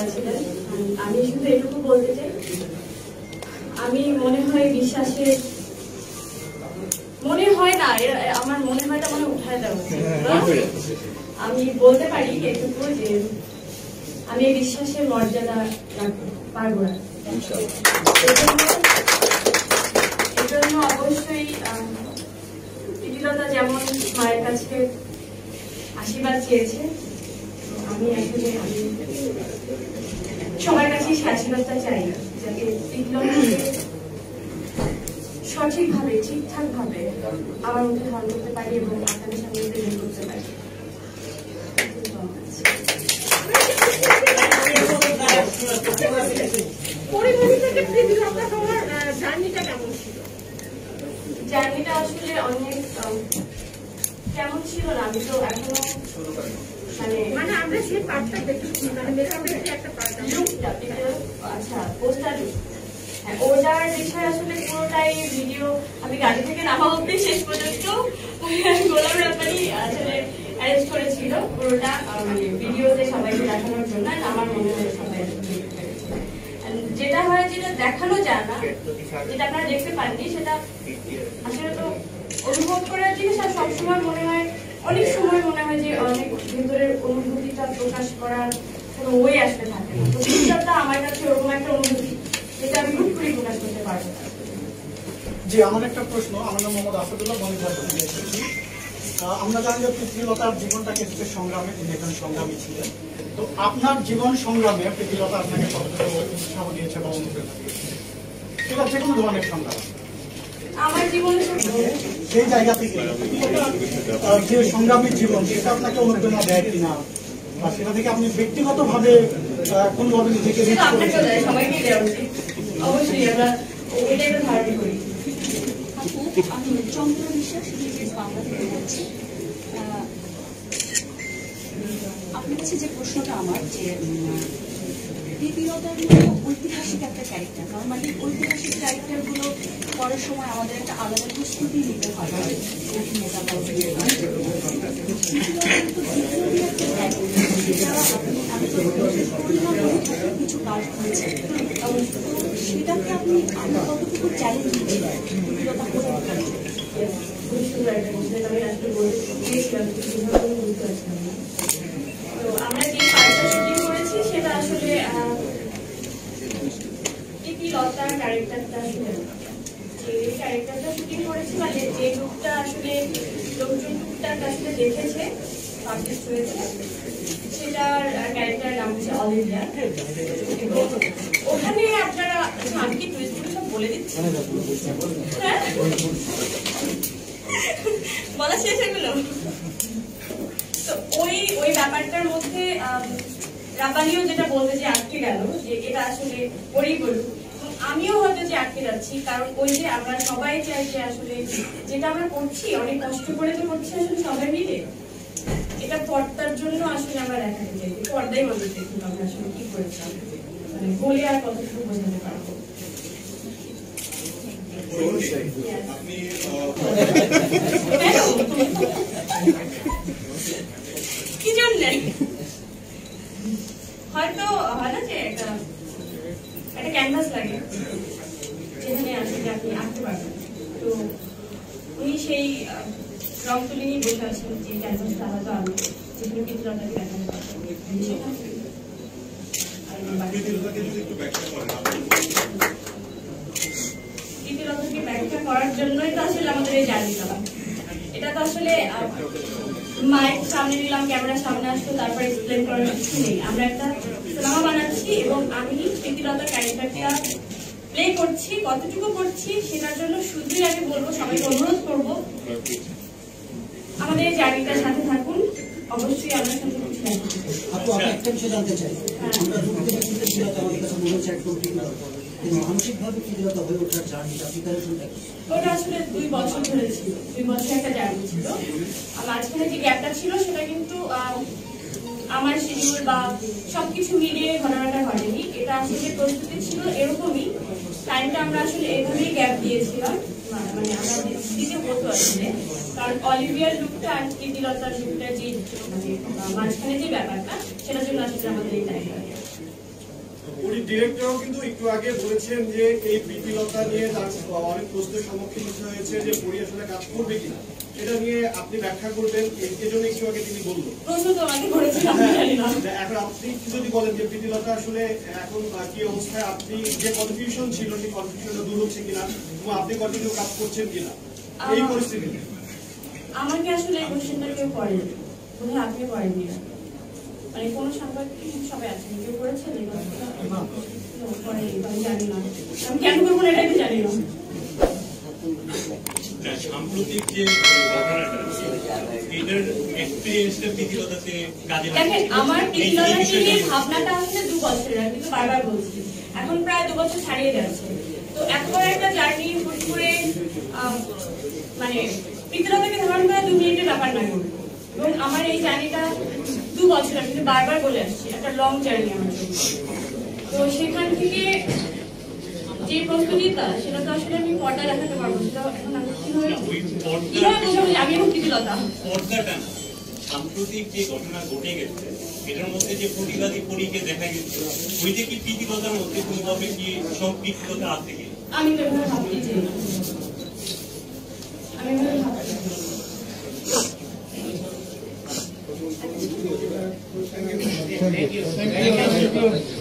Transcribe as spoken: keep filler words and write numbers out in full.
ছিলেন। আমি শুধু এটুকু বলতে চাই, আমি মনে হয় বিশ্বাসের মনে হয় না, আমার মনে হয়টা মনে উঠায় দেবো। আমি বলতে পারি এটুকু যে আমি এই বিশ্বাসের মর্যাদা রাখতে পারবো না। এজন্য অবশ্যই প্রীতিলতা যেমন মায়ের কাছে আশীর্বাদ চেয়েছে, আমি আসলে আমি সবার কাছে সে আশীর্বাদটা চাই, যাতে প্রীতিলতাকে সঠিকভাবে ঠিকঠাক ভাবে আমার মধ্যে ধারণ করতে পারি এবং আপনাদের সামনে প্রেজেন্ট করতে পারি। জার্নিটা আসলে অনেক কেমন ছিল না, আমি তো এখনো মানে মানে আমরা সেই পার্টটা দেখেছি, মানে একটা পার্ট লুকটা, আচ্ছা পোস্টার হ্যাঁ, ওটার বিষয়ে আসলে পুরোটাই ভিডিও আমি গাড়ি থেকে নামা অব্দি শেষ পর্যন্ত গোলাম রাব্বানি আসলে অ্যারেঞ্জ করেছিল পুরোটা মানে ভিডিওতে সবাইকে দেখানোর জন্য। আমার মনে হয় সবাই যেটা হয় যেটা দেখানো যায় না, যেটা আপনারা দেখতে পাননি, সেটা আসলে তো অনুভব করার জিনিস। আর সবসময় মনে হয় অনেক সময় মনে হয় যে অনেক ভেতরের অনুভূতিটা প্রকাশ করার কোনো ওয়ে আসতে থাকে না। তো বিষয়টা আমার কাছে ওরকম একটা অনুভূতি যেটা আমি খুব করে প্রকাশ করতে পারবো। জি, আমার একটা প্রশ্ন। আমার নাম মোহাম্মদ আসাদুল্লাহ, মনিহার থেকে এসেছি। আমরা জানি যে প্রীতিলতার জীবনটাকে একটু সংগ্রামে, তিনি একজন সংগ্রামী ছিলেন। তো আপনার জীবন সংগ্রামে প্রীতিলতা আপনাকে কতটুকু উৎসাহ দিয়েছে বা অনুপ্রেরণা দিয়েছে? সেটা যে কোনো ধরনের সংগ্রাম আমার জীবনে সেই জায়গা থেকে যে সংগ্রামী জীবন, সেটা আপনাকে অনুপ্রেরণা দেয় কিনা, বা সেটা থেকে আপনি ব্যক্তিগতভাবে কোনোভাবে নিজেকে সবাইকে দেওয়া উচিত। অবশ্যই আমরা ওইটা একটা ধারণা করি। আমি চন্দ্র বিশ্বাস বাংলা থেকে বলছি। আপনার কাছে যে প্রশ্নটা আমার, যে প্রীতিলতার মতো ঐতিহাসিক একটা ক্যারেক্টার, নর্মালি ঐতিহাসিক ক্যারেক্টারগুলো পড়ার সময় আমাদের একটা আলাদা প্রস্তুতি নিতে হয় অভিনেতা বা কিছু কাজ করেছে, সেটাকে আপনি কতটুকু চ্যালেঞ্জ দিচ্ছিলেন প্রীতিলতা করে? তো আমরা যে কাজটা শুটিং করেছি সেটা আসলে প্রীতিলতার ক্যারেক্টারটা আসলে যে ক্যারেক্টারটা শুটিং করেছি, মানে যে রূপটা আসলে লোকজন রূপটা আসলে দেখেছে আর্টিস্ট হয়েছে, সেটার ক্যারেক্টার নাম হচ্ছে অলিভিয়া। ওখানে আপনারা আমি কি টুইস্টগুলো সব বলে দিচ্ছি, বলা শেষ এগুলো। তো ওই ওই ব্যাপারটার মধ্যে রাব্বানিও যেটা বলতে যে আটকে গেল, যে এটা আসলে ওরই বলুক, আমিও হয়তো যে আটকে যাচ্ছি, কারণ ওই যে আমরা সবাই চাই যে আসলে যেটা আমরা করছি অনেক কষ্ট করে তো করছি আসলে সবাই মিলে, এটা পর্দার জন্য আসলে আমরা দেখাতে চাই, পর্দায় মানুষ দেখুন আমরা আসলে কি করেছি, মানে বলে আর কতটুকু বোঝাতে পারবো। কি জন্য হয়তো হয় না যে একটা একটা ক্যানভাস লাগে যেখানে আসলে আপনি আঁকতে পারবেন, তো উনি সেই রং তুলে নিয়ে বসে আছেন যে ক্যানভাসটা হয়তো আমি যেখানে প্রীতিলতাকে দেখাতে পারবো। প্রীতিলতাকে ব্যাখ্যা করার জন্যই তো আসলে আমাদের এই জার্নিটা। এটা তো আসলে মাইক সামনে নিলাম, ক্যামেরার সামনে আসতো, তারপর এক্সপ্লেন করার কিছু নেই। আমরা একটা সিনেমা বানাচ্ছি এবং আমি প্রীতিলতার ক্যারেক্টারটা প্লে করছি, কতটুকু করছি সেটার জন্য শুধুই আমি বলবো, সবাইকে অনুরোধ করবো আমাদের এই জার্নিটার সাথে থাকুন। অবশ্যই আপনার সাথে কিছু আপু, আমি একটা বিষয় জানতে চাই। আমরা রূপকে প্রীতিলতা আমাদের কাছে মনে হচ্ছে একদম প্রীতিলতা, কিন্তু মানসিকভাবে প্রীতিলতা হয়ে ওঠার জার্নিটা প্রিপারেশনটা কি? ওটা আসলে দুই বছর ধরে ছিল, দুই বছর একটা জার্নি ছিল। আর মাঝখানে যে গ্যাপটা ছিল সেটা কিন্তু আমার শিডিউল বা সবকিছু মিলিয়ে ঘটনাটা ঘটেনি, এটা আসলে প্রস্তুতি ছিল এরকমই। টাইমটা আমরা আসলে এভাবেই গ্যাপ দিয়েছিলাম, মানে আমরা দিতে হতো আসলে, কারণ অলিভিয়ার লুকটা আর প্রীতিলতার লুকটা যে মানে মাঝখানে যে ব্যাপারটা, সেটার জন্য আসলে আমাদের এই টাইমটা। উনি ডিরেক্টরও কিন্তু একটু আগে বলেছেন যে এই প্রীতিলতা নিয়ে তার অনেক প্রশ্নের সম্মুখীন হয়েছে যে পরি আসলে কাজ করবে কিনা, এটা নিয়ে আপনি ব্যাখ্যা করবেন, এই জন্য একটু আগে তিনি বললো। এখন আপনি যদি বলেন যে প্রীতিলতা আসলে এখন কি অবস্থায়, আপনি যে কনফিউশন ছিল সেই কনফিউশনটা দূর হচ্ছে কিনা এবং আপনি কন্টিনিউ কাজ করছেন কিনা এই পরিস্থিতিতে? আমাকে আসলে এই কোশ্চেনটা কেউ করেনি, বোধহয় আপনি করেননি, মানে কোনো সাংবাদিক সবাই আছেন, কেউ করেছেন আমি জানি না, আমি কেন করবো না এটা আমি জানি না। সাম্প্রতিক যে ঘটনাটা এটার এক্সপেরিয়েন্সটা প্রীতিলতাতে কাজে লাগে। দেখেন আমার প্রীতিলতাকে নিয়ে ভাবনাটা আসলে দু বছরের, আমি তো বারবার বলছি, এখন প্রায় দু বছর ছাড়িয়ে যাচ্ছে। তো এত বড় একটা জার্নি হুট করে মানে প্রীতিলতাকে ধারণ করা দু মিনিটের ব্যাপার নয়, এবং আমার এই জার্নিটা দু বছর, আমি কিন্তু বারবার বলে আসছি একটা লং জার্নি আমার জন্য। তো সেখান থেকে যে প্রস্তুতিটা সেটা তো আসলে আমি পর্দা দেখাতে পারবো, সেটা এখন আমি কিভাবে কিভাবে বোঝাবো আমি এবং প্রীতিলতা পর্দাটা না, সাম্প্রতিক যে ঘটনা ঘটে গেছে এটার মধ্যে যে প্রতিবাদী পরীকে দেখা গেছে, ওইটা কি প্রীতিলতার মধ্যে কোনোভাবে কি সম্পৃক্ততা আছে কি? আমি তো এভাবে ভাবতেই চাই না, আমি এভাবে ভাবতে Thank you.